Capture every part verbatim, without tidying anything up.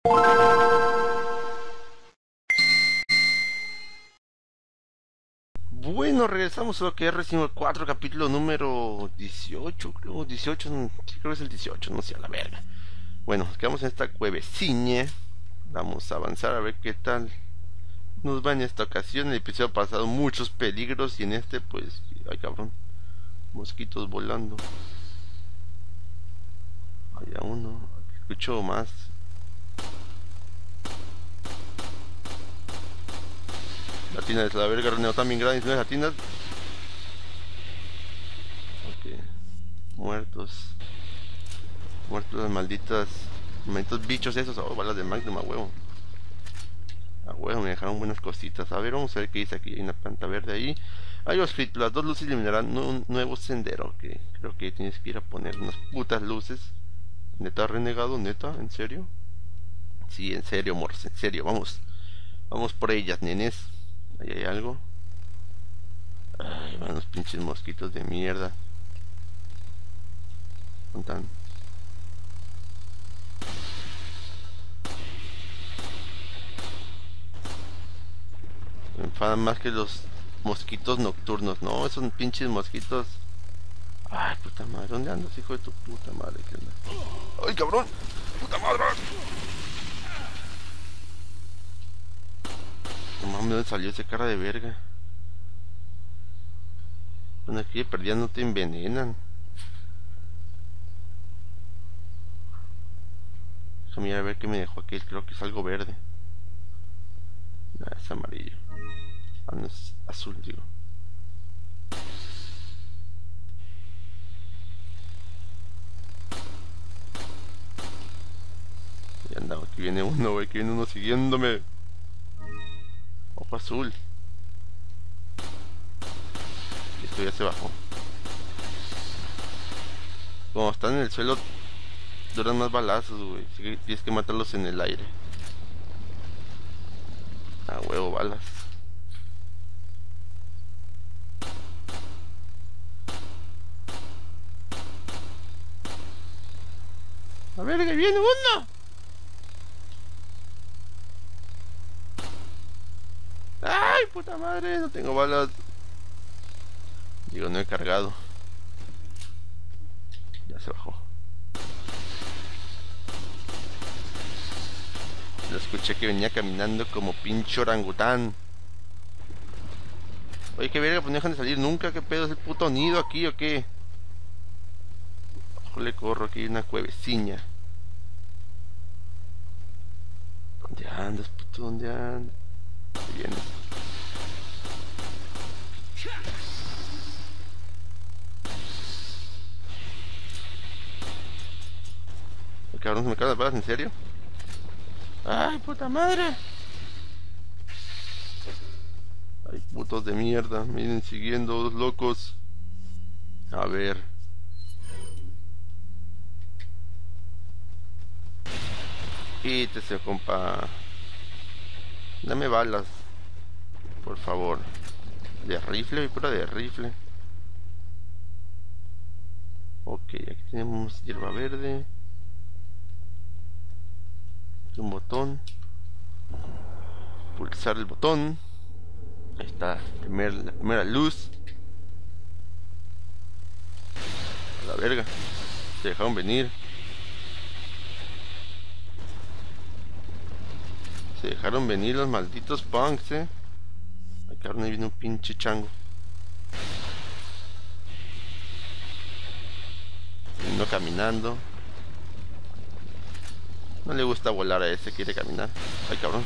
Bueno, regresamos a lo que es Resident Evil cuatro, capítulo número dieciocho, creo, dieciocho, sí, creo que es el dieciocho, no sé, a la verga. Bueno, nos quedamos en esta cuevecilla. Vamos a avanzar a ver qué tal nos va en esta ocasión. En el episodio pasado muchos peligros y en este pues, ay cabrón, mosquitos volando. Hay uno, escucho más. Latinas de la verga, Reneo también grandes, no es latinas. Ok, muertos. Muertos las malditas, malditos bichos esos. Oh, balas de Magnum a huevo. A huevo, me dejaron buenas cositas. A ver, vamos a ver qué dice aquí. Hay una planta verde ahí. Hay escrito, las dos luces iluminarán un nuevo sendero. Que creo que tienes que ir a poner unas putas luces. Neta, renegado, neta, ¿en serio? Sí, en serio, Morse, en serio, vamos. Vamos por ellas, nenes. Ahí hay algo. Ay, van los pinches mosquitos de mierda. Contan. Me enfadan más que los mosquitos nocturnos. No, esos pinches mosquitos. Ay, puta madre, ¿dónde andas, hijo de tu puta madre? ¿Qué onda? ¡Ay, cabrón! ¡Puta madre! No mames, ¿dónde salió ese cara de verga? Bueno, aquí de perdida no te envenenan. Déjame ir a ver qué me dejó aquel, creo que es algo verde. Nah, es amarillo. Ah, no, es azul, digo. Ya andaba, aquí viene uno, güey, aquí viene uno siguiéndome. Ojo azul. Y esto ya se bajó. Como están en el suelo, duran más balazos, güey. Así que tienes que matarlos en el aire. Ah, huevo, balas. A ver, que viene uno. Ay, puta madre, no tengo balas. Digo, no he cargado. Ya se bajó. Lo escuché que venía caminando como pinche orangután. Oye, qué verga, pues no dejan de salir nunca. ¿Qué pedo? ¿Es el puto nido aquí o qué? Ojo, le corro, aquí hay una cuevecilla. ¿Dónde andas, puto? ¿Dónde andas? Ahí vienes. ¿El cabrón se me caen las balas? ¿En serio? ¡Ay, puta madre! Ay, putos de mierda, me vienen siguiendo los locos. A ver. Quítese, compa. Dame balas, por favor. De rifle, pura de rifle. Ok, aquí tenemos hierba verde. Aquí un botón. Pulsar el botón. Ahí está, primer, la primera luz. A la verga. Se dejaron venir. Se dejaron venir los malditos punks, eh. Ay, cabrón, ahí viene un pinche chango. Vino caminando. No le gusta volar a ese, quiere caminar. Ay, cabrón.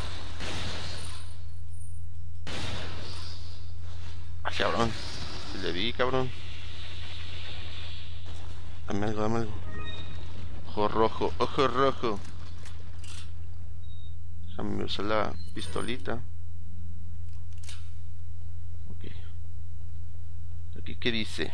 Ay, cabrón. Si le di, cabrón. Dame algo, dame algo. Ojo rojo, ojo rojo. Déjame usar la pistolita. Ok. Aquí, ¿qué dice?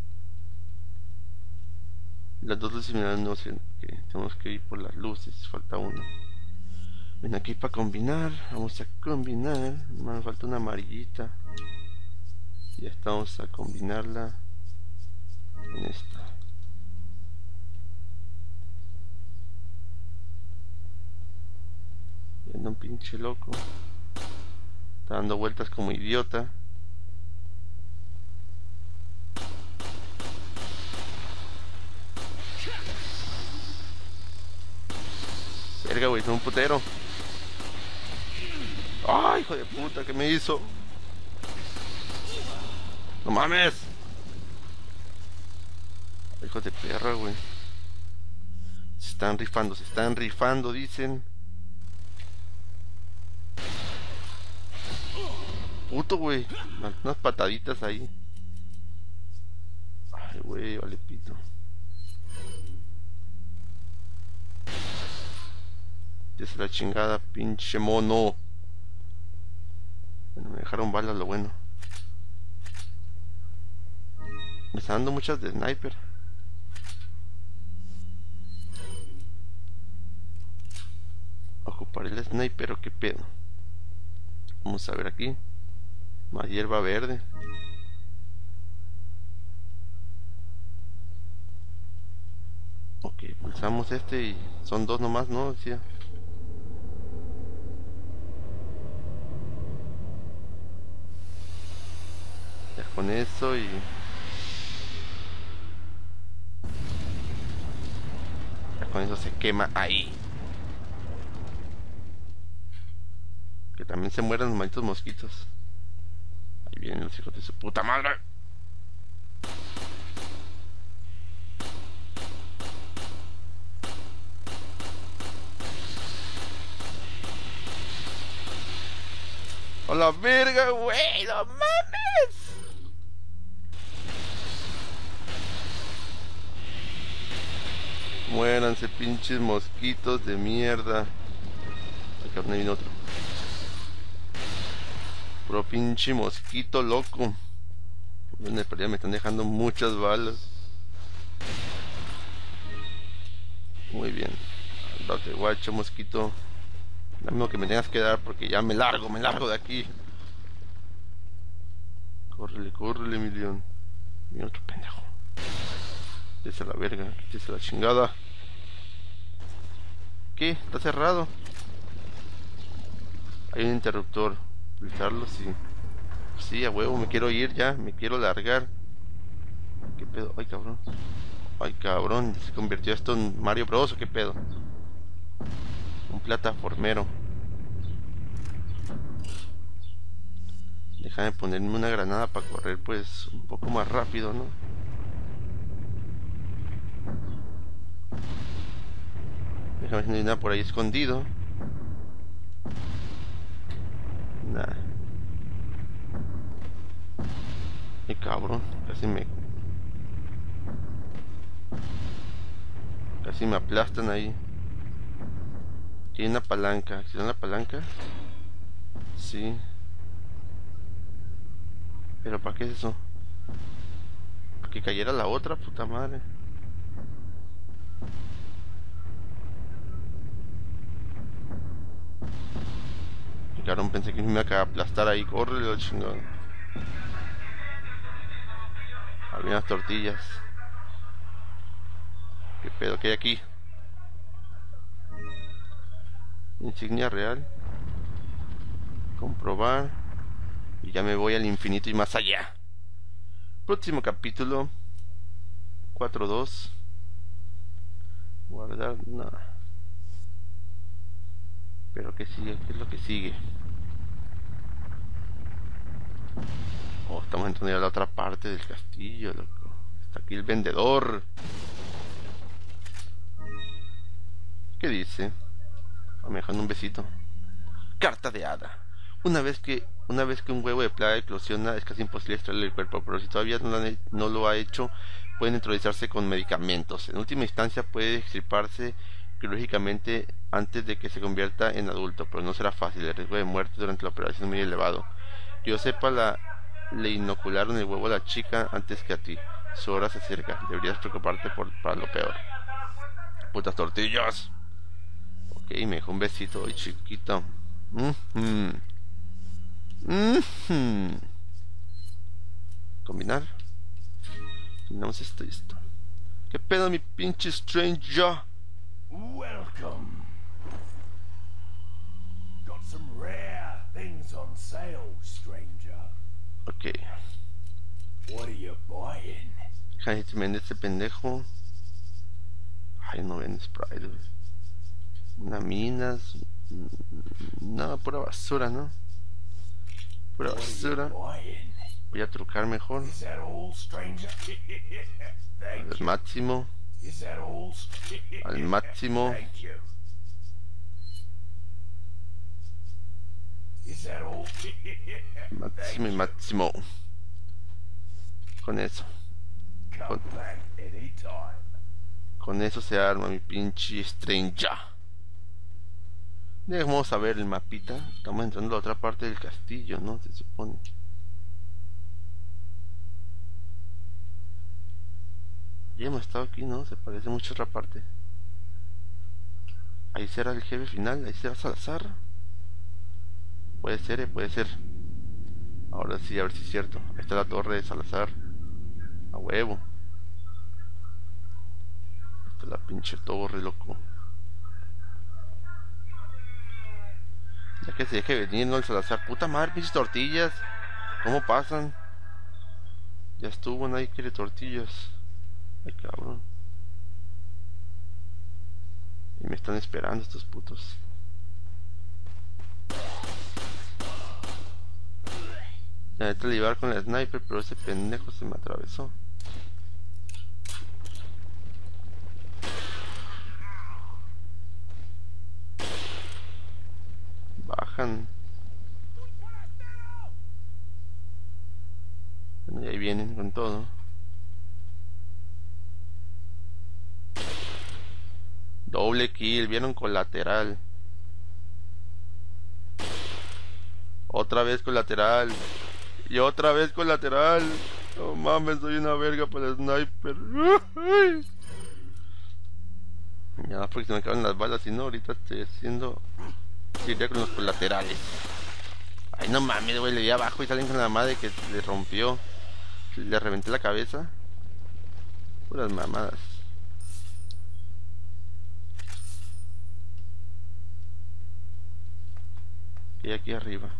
Las dos luces similares no sé. Okay. Tenemos que ir por las luces. Falta una. Ven aquí para combinar. Vamos a combinar. Me falta una amarillita. Ya estamos a combinarla en esta. un pinche loco. Está dando vueltas como idiota. Verga, güey, son un putero. Ay, hijo de puta, ¿qué me hizo? No mames. Hijo de perra, güey. Se están rifando, se están rifando, dicen. Puto, güey. Unas pataditas ahí. Ay, güey, vale pito. Es la chingada, pinche mono. Bueno, me dejaron balas, lo bueno. Me están dando muchas de sniper. Ocupar el sniper o qué pedo. Vamos a ver aquí. Más hierba verde. Ok, pulsamos este y son dos nomás, ¿no? Decía. Ya con eso y... ya con eso se quema ahí. Que también se mueran los malditos mosquitos. Ahí vienen los hijos de su puta madre. ¡A la verga, güey! ¡No mames! Muéranse, pinches mosquitos de mierda. Acá viene otro. Puro pinche mosquito loco. En el pelea me están dejando muchas balas. Muy bien. Date guacho, mosquito. Lo mismo que me tengas que dar porque ya me largo, me largo de aquí. Córrele, córrele, mi león. Mira otro pendejo. Quítese la verga, quítese la chingada. ¿Qué? Está cerrado. Hay un interruptor. Utilizarlo, sí. Sí, a huevo, me quiero ir ya, me quiero largar. ¿Qué pedo? Ay, cabrón. Ay, cabrón, ¿se convirtió esto en Mario Bros o qué pedo? Un plataformero. Déjame ponerme una granada para correr pues un poco más rápido, ¿no? Déjame ver si no hay nada por ahí escondido. Nada. Ay, cabrón, casi me... casi me aplastan ahí. Aquí hay una palanca. ¿Accionan la palanca? Sí. ¿Pero para qué es eso? ¿Para que cayera la otra? Puta madre. Y cabrón, pensé que me iba a aplastar ahí. Córrele, chingón. Había unas tortillas. ¿Qué pedo que hay aquí? Insignia real. Comprobar. Y ya me voy al infinito y más allá. Próximo capítulo. cuatro dos. Guardar, nada. Pero que sigue, ¿qué es lo que sigue? Oh, estamos entrando ya a la otra parte del castillo, loco. Está aquí el vendedor. ¿Qué dice? Oh, me dejan un besito. Carta de hada. Una vez que una vez que un huevo de plaga eclosiona, es casi imposible extraerle el cuerpo, pero si todavía no lo, han, no lo ha hecho, pueden introducirse con medicamentos. En última instancia puede extirparse quirúrgicamente antes de que se convierta en adulto, pero no será fácil. El riesgo de muerte durante la operación es muy elevado. Que yo sepa, la, le inocularon el huevo a la chica antes que a ti. Su hora se acerca. Deberías preocuparte por, para lo peor. Putas tortillas. Ok, me dejó un besito hoy, chiquito. Mm-hmm. Mm-hmm. Combinar. Combinamos esto y esto. ¿Qué pedo, mi pinche stranger? Welcome. sale, stranger. Ok. What are you buying? Ay, te vende este pendejo. Ay, no vende Sprite, güey. Una minas. No, pura basura, ¿no? Pura What are you basura. buying? Voy a trucar mejor. Is that all, stranger? Thank Al you. máximo. Is that all? Al máximo. Thank you. Is that all? Máximo y máximo. Con eso. Come back anytime. Con eso se arma mi pinche Stranger. Vamos a ver el mapita. Estamos entrando a la otra parte del castillo, ¿no? Se supone. Ya hemos estado aquí, ¿no? Se parece mucho a otra parte. Ahí será el jefe final. Ahí será Salazar. Puede ser, eh, puede ser. Ahora sí, a ver si es cierto. Ahí está la torre de Salazar. A huevo. Esta es la pinche torre, loco. Ya que se deje venir, ¿no? El Salazar. Puta madre, pinches tortillas. ¿Cómo pasan? Ya estuvo, nadie quiere tortillas. Ay, cabrón. Y me están esperando estos putos. Ya neta le iba a dar con el sniper, pero ese pendejo se me atravesó. Bajan. Bueno, y ahí vienen con todo. Doble kill, vieron colateral. Otra vez colateral. Y otra vez colateral. No mames, soy una verga para el sniper. Ya, porque se me acaban las balas. Si no, ahorita estoy haciendo. Iría con los colaterales. Ay, no mames, güey. Le di abajo y salen con la madre que le rompió. Le reventé la cabeza. Puras mamadas. Y aquí arriba.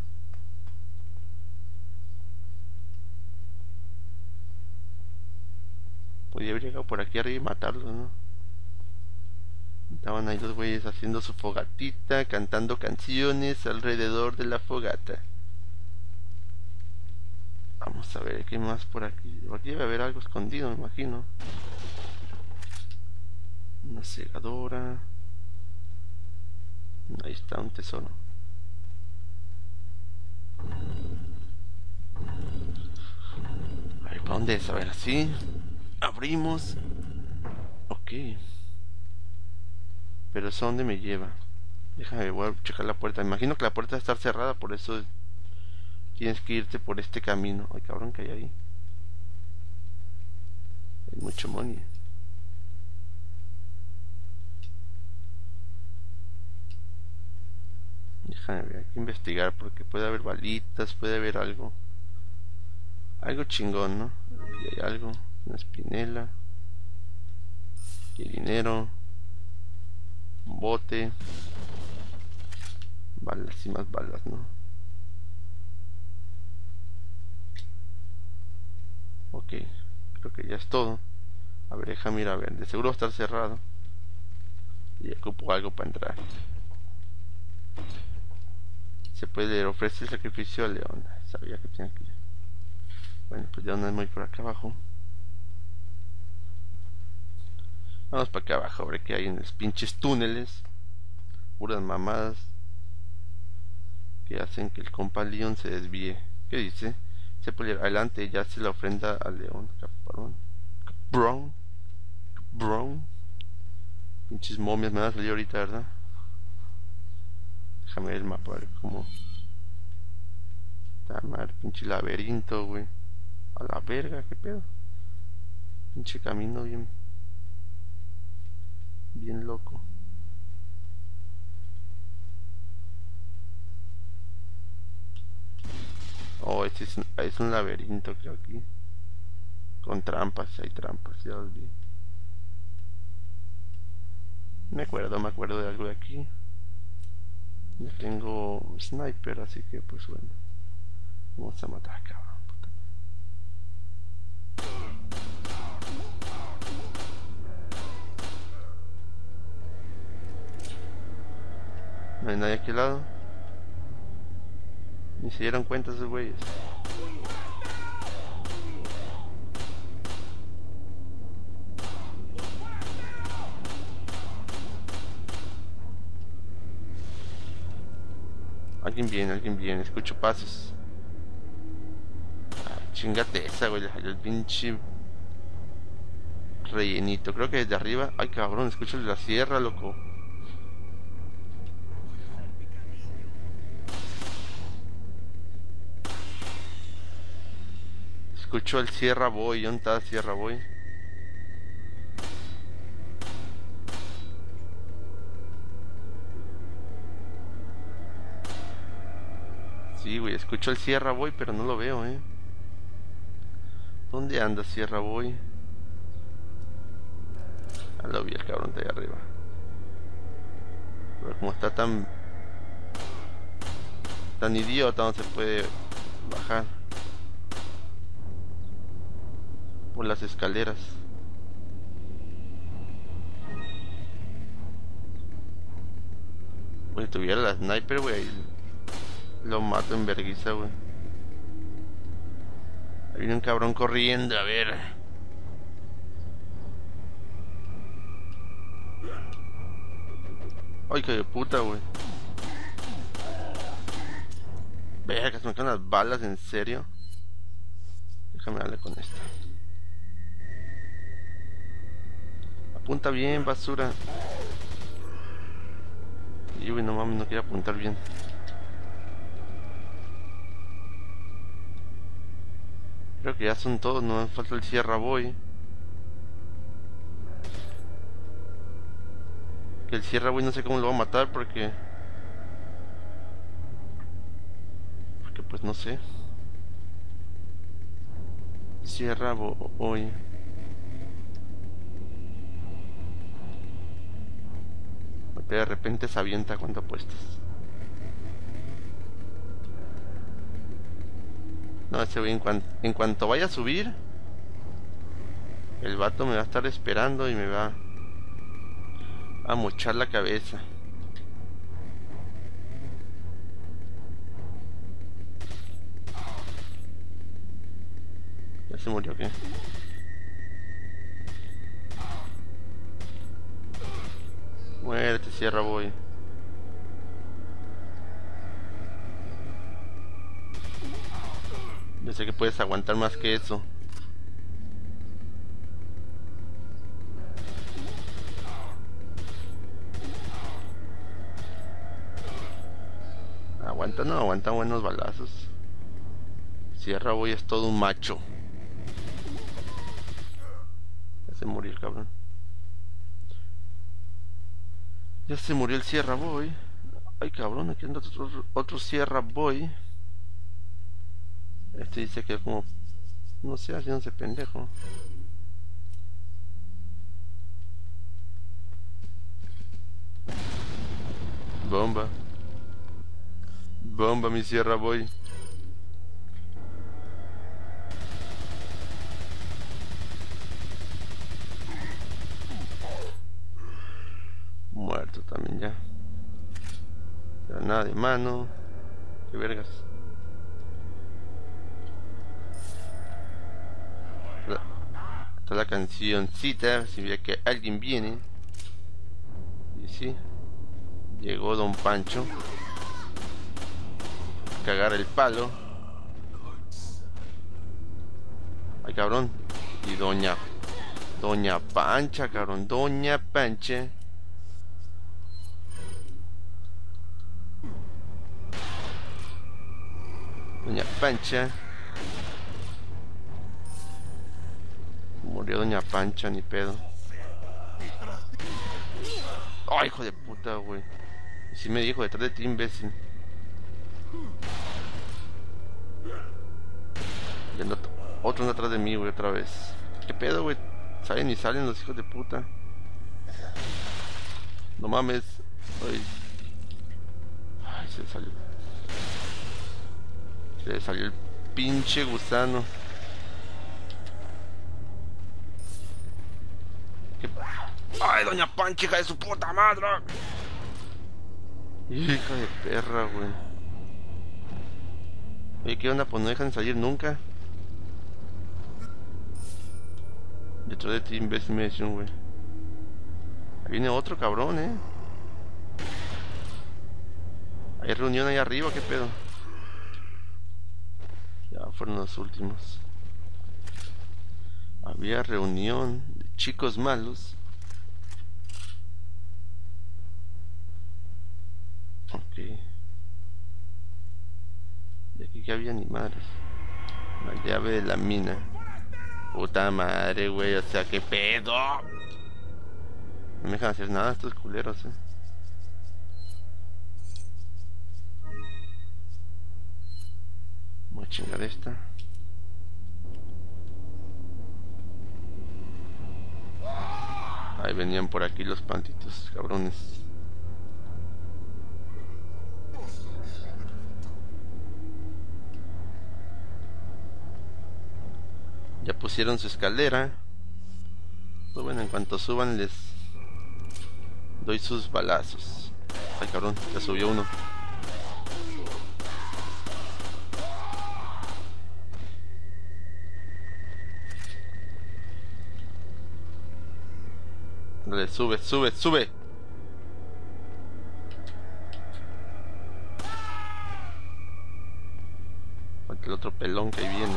Podría haber llegado por aquí arriba y matarlos, ¿no? Estaban ahí los güeyes haciendo su fogatita, cantando canciones alrededor de la fogata. Vamos a ver qué más por aquí. Aquí debe haber algo escondido, me imagino. Una segadora. Ahí está un tesoro. A ver, ¿para dónde es? A ver, así. Abrimos. Ok. Pero ¿eso dónde me lleva? Déjame, voy a checar la puerta. Me imagino que la puerta va a estar cerrada, por eso tienes que irte por este camino. Ay, cabrón, que hay ahí. Hay mucho money. Déjame ver, hay que investigar porque puede haber balitas, puede haber algo. Algo chingón, ¿no? Aquí hay algo. Una espinela. Aquí hay dinero. Un bote. Balas y más balas, ¿no? Ok, creo que ya es todo. A ver, déjame ir a ver. De seguro va a estar cerrado. Y ocupo algo para entrar. Se puede ofrecer el sacrificio al león. Sabía que tenía que ir. Bueno, pues ya no es muy por acá abajo. Vamos para acá abajo, a ver qué hay en los pinches túneles. Puras mamadas que hacen que el compa Leon se desvíe. ¿Qué dice? Se puede ir adelante, ya se la ofrenda al león. Cabrón. Cabrón. Cabrón. Pinches momias me van a salir ahorita, ¿verdad? Déjame ver el mapa, a ver cómo. Está mal, pinche laberinto, güey. A la verga, qué pedo. Pinche camino bien. Bien loco. Oh, este es un, es un laberinto, creo aquí. Con trampas, hay trampas, ya los vi. Me acuerdo, me acuerdo de algo de aquí. Ya tengo sniper, así que pues bueno. Vamos a matar, cabrón. Puta. No hay nadie aquí al lado. Ni se dieron cuenta esos güeyes. Alguien viene, alguien viene, escucho pasos. Ah, chingate esa, güey, le salió el pinche rellenito. Creo que desde arriba. Ay, cabrón, escucho la sierra, loco. Escucho el Sierra Boy. ¿Dónde está Sierra Boy? Sí, güey, escucho el Sierra Boy, pero no lo veo, eh. ¿Dónde anda Sierra Boy? Ah, lo vi, el cabrón de ahí arriba. Pero como está tan... tan idiota, no se puede bajar por las escaleras. Güey, si tuviera la sniper, güey, lo mato en vergüenza, güey. Ahí viene un cabrón corriendo, a ver. Ay, que de puta, güey. Verga, se me caen las balas, ¿en serio? Déjame darle con esta. Apunta bien, basura. Y güey, no mames, no quiero apuntar bien. Creo que ya son todos, no me falta el Sierra Boy. Que el Sierra Boy no sé cómo lo va a matar porque... Porque pues no sé. Sierra Boy. De repente se avienta cuando apuestas. No, ese güey en, cuan, en cuanto vaya a subir, el vato me va a estar esperando y me va a mochar la cabeza. ¿Ya se murió o qué? Muérete, Sierra Boy. Yo sé que puedes aguantar más que eso. Aguanta, no, aguanta buenos balazos. Sierra Boy es todo un macho. Ya se murió el cabrón. Ya se murió el Sierra Boy. Ay, cabrón, aquí anda otro, otro Sierra Boy. Este dice que como... no sé, haciéndose pendejo. Bomba. Bomba, mi Sierra Boy. Muerto también ya. Granada de mano. Qué vergas. Está la cancioncita. Si ve que alguien viene. Y sí. Llegó Don Pancho. A cagar el palo. Ay, cabrón. Y Doña Doña Pancha, cabrón. Doña Pancha. Doña Pancha. Murió Doña Pancha, ni pedo. Ay, hijo de puta, güey. Sí me dijo detrás de ti, imbécil. Y anda otro anda atrás de mí, güey, otra vez. ¿Qué pedo, güey? Salen y salen los hijos de puta. No mames. Ay, Ay se le salió. Se le salió el pinche gusano. ¿Qué? ¡Ay, doña Pancha, hija de su puta madre! Hija de perra, güey. Oye, ¿qué onda? Pues no dejan salir nunca. Detrás de ti, imbécil, me decían, güey. Ahí viene otro cabrón, eh. Hay reunión ahí arriba, ¿qué pedo? Ya fueron los últimos. Había reunión de chicos malos. Ok. De aquí que había ni madres. La llave de la mina. Puta madre, güey. O sea, ¿qué pedo? No me dejan hacer nada estos culeros, eh. Voy a chingar esta. Ahí venían por aquí los pantitos, cabrones. Ya pusieron su escalera. Pues bueno, en cuanto suban les doy sus balazos. Ay, cabrón, ya subió uno. Dale, sube, sube, sube. Falta el otro pelón que ahí viene.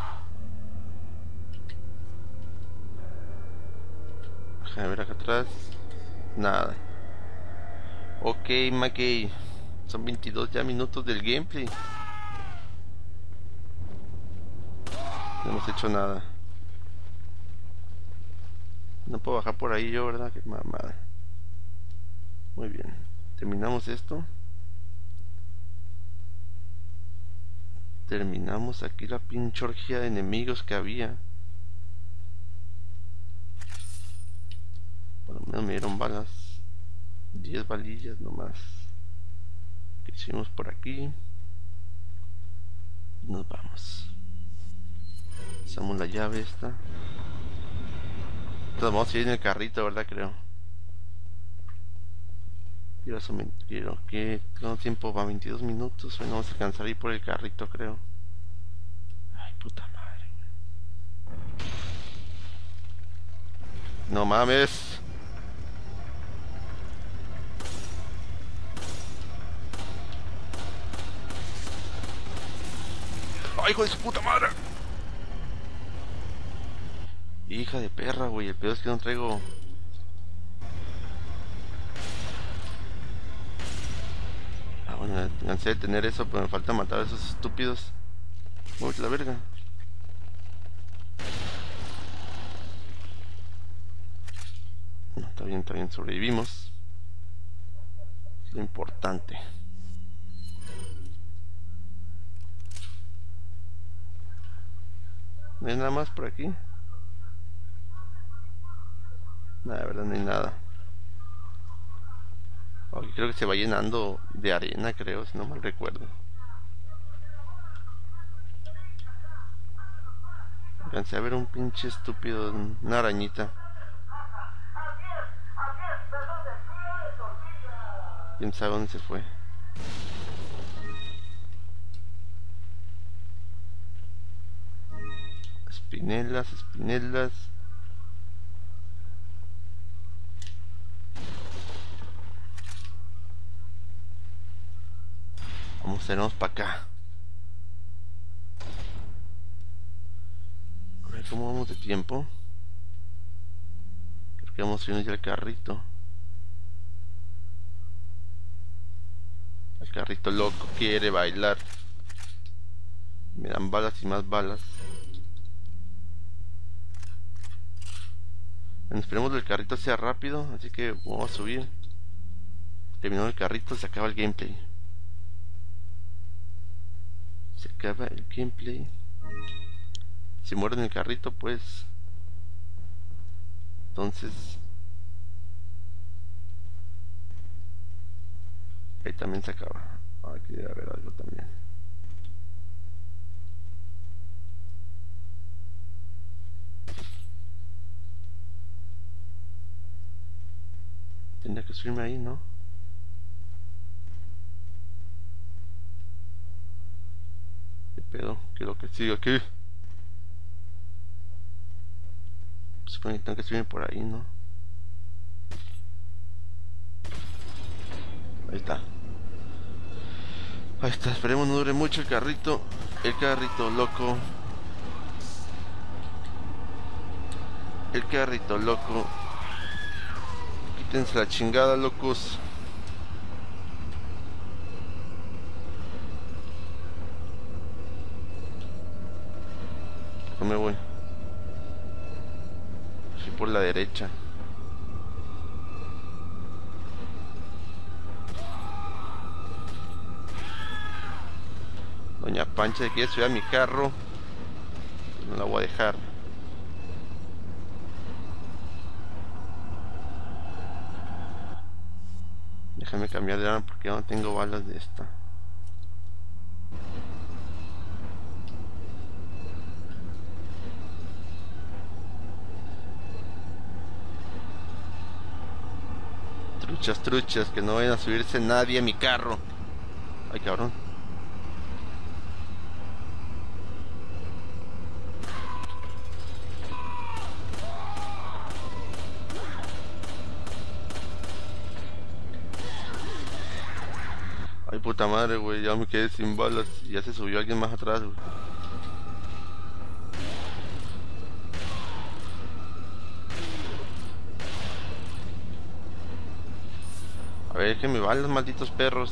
A ver acá atrás. Nada. Ok, Mackey. Son veintidós ya minutos del gameplay. No hemos hecho nada. No puedo bajar por ahí yo, ¿verdad? Qué mamada. Muy bien. Terminamos esto. Terminamos aquí la pinche orgía de enemigos que había. Por lo menos me dieron balas. diez balillas nomás. ¿Qué hicimos por aquí? Nos vamos. Usamos la llave esta. Entonces vamos a ir en el carrito, ¿verdad? Creo. Quiero eso, quiero que tengo tiempo para veintidós minutos. Hoy no vamos a alcanzar a ir por el carrito, creo. Ay, puta madre, güey. No mames. ¡Ay, hijo de su puta madre! Hija de perra, güey. El peor es que no traigo... Ah, bueno, cansé de tener eso, pero me falta matar a esos estúpidos. Muévete la verga. No, está bien, está bien. Sobrevivimos. Es lo importante. ¿No hay nada más por aquí? Nada, de verdad no hay nada. Okay, creo que se va llenando de arena, creo, si no mal recuerdo. Alcancé a ver un pinche estúpido, una arañita. ¿Quién sabe dónde se fue? Espinelas, espinelas. Vamos, tenemos para acá. A ver cómo vamos de tiempo. Creo que vamos subiendo ya el carrito. El carrito loco quiere bailar. Me dan balas y más balas. Bueno, esperemos que el carrito sea rápido, así que vamos a subir. Terminando el carrito, se acaba el gameplay. Se acaba el gameplay. Si muero en el carrito, pues... Entonces... Ahí también se acaba. Aquí debe haber algo también. Tendría que subirme ahí, ¿no? ¿Qué pedo? ¿Qué es lo que sigue aquí? Supone que tengo que subirme por ahí, ¿no? Ahí está. Ahí está, esperemos no dure mucho el carrito. El carrito loco. El carrito loco. Quítense la chingada, locos. No me voy. Fui por la derecha. Doña Pancha quiere subir a mi carro. No la voy a dejar. Déjame cambiar de arma porque no tengo balas de esta. Truchas, truchas, que no vayan a subirse nadie a mi carro. Ay, cabrón. Ay, puta madre, güey, ya me quedé sin balas. Ya se subió alguien más atrás, güey. A ver, que me van los malditos perros.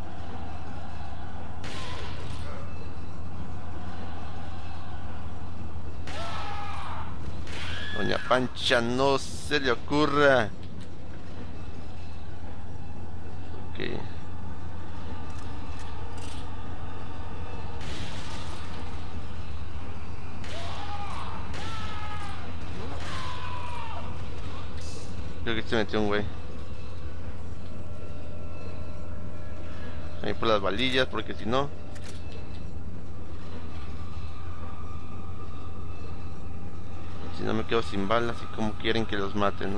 Doña Pancha, no se le ocurra. Ok. Creo que se metió un güey. Ahí por las balillas, porque si no... Si no me quedo sin balas y como quieren que los maten, ¿no?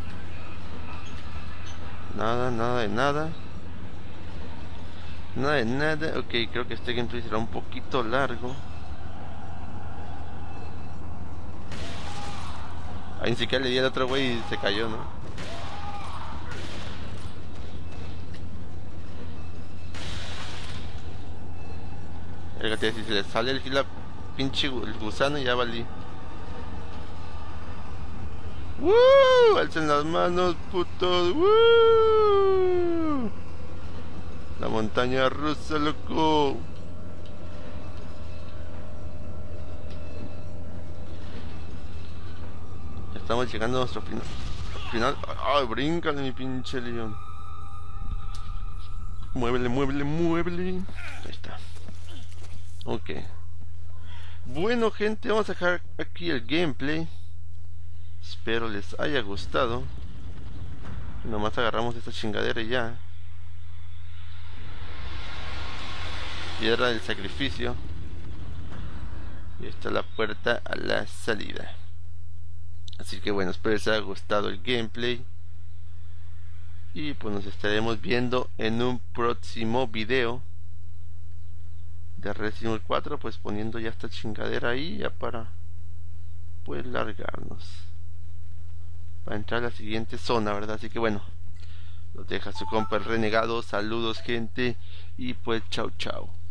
Nada, nada de nada. Nada de nada. Ok, creo que este gameplay será un poquito largo. Ahí ni siquiera le di al otro güey y se cayó, ¿no? Fíjate, si se le sale el la pinche el gusano ya valí. ¡Woo! Alcen las manos, putos. ¡Woo! La montaña rusa, loco. Ya estamos llegando a nuestro final. Final. Ay, bríncale, mi pinche león. Muévele, muévele, muévele. Ahí está. Ok. Bueno, gente, vamos a dejar aquí el gameplay. Espero les haya gustado. Nomás agarramos esta chingadera y ya. Piedra del sacrificio. Y esta es la puerta a la salida. Así que bueno, espero les haya gustado el gameplay. Y pues nos estaremos viendo en un próximo video de Resident Evil cuatro, pues poniendo ya esta chingadera ahí ya para pues largarnos para entrar a la siguiente zona, ¿verdad? Así que bueno, los deja su compa el renegado. Saludos, gente, y pues chao chao.